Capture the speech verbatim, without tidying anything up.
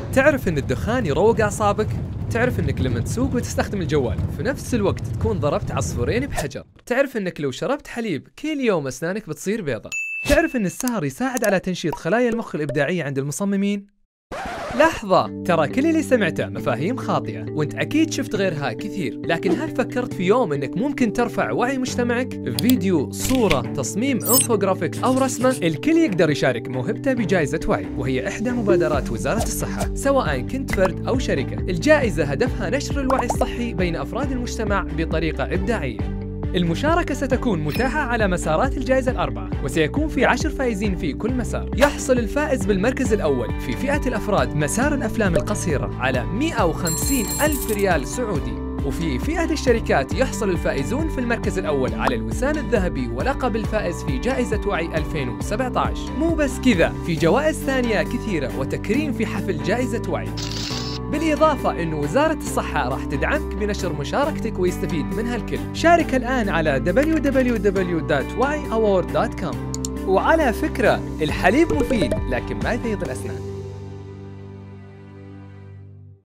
تعرف ان الدخان يروق اعصابك؟ تعرف انك لما تسوق وتستخدم الجوال في نفس الوقت تكون ضربت عصفورين بحجر؟ تعرف انك لو شربت حليب كل يوم اسنانك بتصير بيضة؟ تعرف ان السهر يساعد على تنشيط خلايا المخ الابداعية عند المصممين؟ لحظة، ترى كل اللي سمعته مفاهيم خاطئة، وانت اكيد شفت غيرها كثير، لكن هل فكرت في يوم انك ممكن ترفع وعي مجتمعك؟ فيديو، صورة، تصميم انفوجرافيك او رسمة، الكل يقدر يشارك موهبته بجائزة وعي، وهي احدى مبادرات وزارة الصحة، سواء كنت فرد او شركة. الجائزة هدفها نشر الوعي الصحي بين افراد المجتمع بطريقة ابداعية. المشاركة ستكون متاحة على مسارات الجائزة الأربعة، وسيكون في عشر فائزين في كل مسار. يحصل الفائز بالمركز الأول في فئة الأفراد مسار الأفلام القصيرة على مئة وخمسين ألف ريال سعودي، وفي فئة الشركات يحصل الفائزون في المركز الأول على الوسام الذهبي ولقب الفائز في جائزة وعي ألفين وسبعة عشر. مو بس كذا، في جوائز ثانية كثيرة وتكريم في حفل جائزة وعي. بالإضافة أن وزارة الصحة راح تدعمك بنشر مشاركتك ويستفيد منها الكل. شارك الآن على دبليو دبليو دبليو دوت واي أوورد دوت كوم. وعلى فكرة، الحليب مفيد لكن ما يبيض الأسنان.